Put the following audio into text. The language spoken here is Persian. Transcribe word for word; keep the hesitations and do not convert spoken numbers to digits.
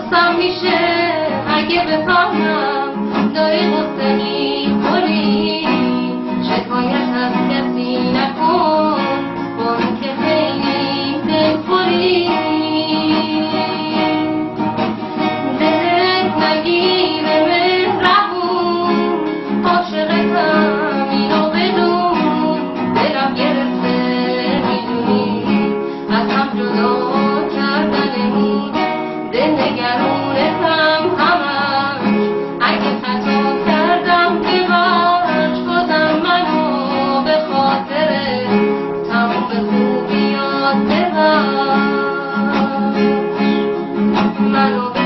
دوستم میشه اگه بفهمم داری قصه میخوری، شکایت از کسی نکن با این که خیلی دلخوری. دلت نگیره مهربون، عاشقتم اینو بدون، دلم گرفته میدونی از هم جدا کردنمون، دل نگرونتم همش اگه خطا کردم ببخش، بازم منو به خاطر تمام خوبیات ببخش، منو